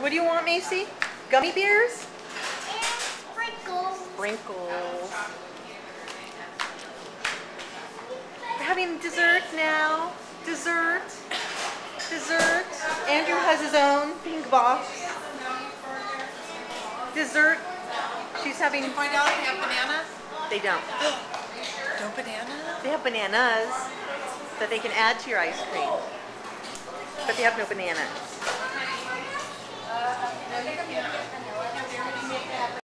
What do you want, Macy? Gummy bears? And sprinkles. Sprinkles. We're having dessert now. Dessert. Dessert. Andrew has his own pink box. Dessert. She's having... Did you find out they have bananas? They don't. No bananas? They have bananas that they can add to your ice cream. But they have no bananas. No, you can't.